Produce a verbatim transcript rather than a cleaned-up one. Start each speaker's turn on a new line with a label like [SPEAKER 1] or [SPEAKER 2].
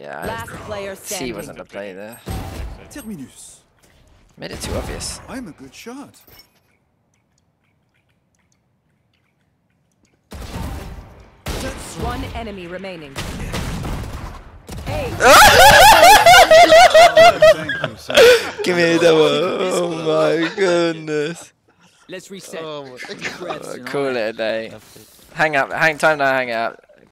[SPEAKER 1] Yeah.
[SPEAKER 2] Last player standing.
[SPEAKER 1] C wasn't the play there.
[SPEAKER 3] Terminus.
[SPEAKER 1] Made it too obvious.
[SPEAKER 3] I'm a good shot.
[SPEAKER 2] One enemy remaining. Hey.
[SPEAKER 1] Give me the one. Oh my goodness.
[SPEAKER 4] Let's reset.
[SPEAKER 5] Oh, my God.
[SPEAKER 1] Oh, call it a day. Hang up. Hang time now. Hang out.